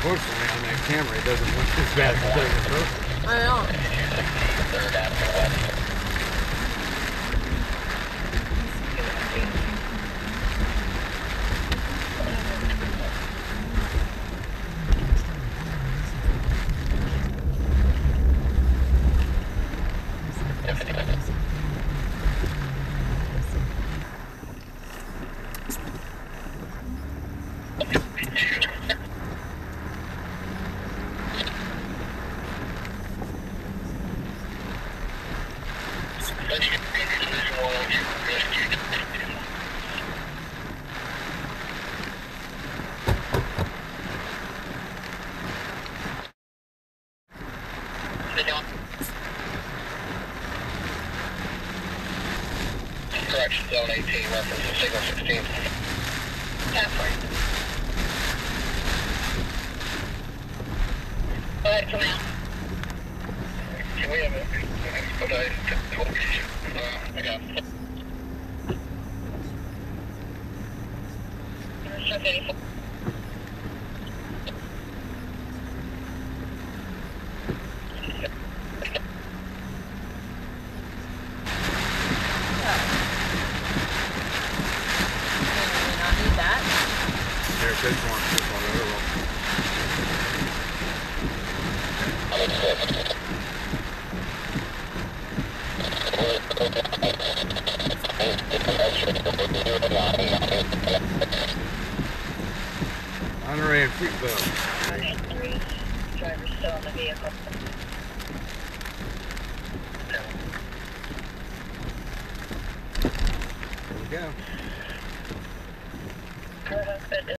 Unfortunately, on that camera, it doesn't look as bad as it does in person. I know. Correction, zone 18, reference to signal 16. Halfway. Go ahead, come out. Can we have an expedited location? I got it. Check 84. There, good one. Monterey and Fruitville. 183, driver still in the vehicle. There we go. Her husband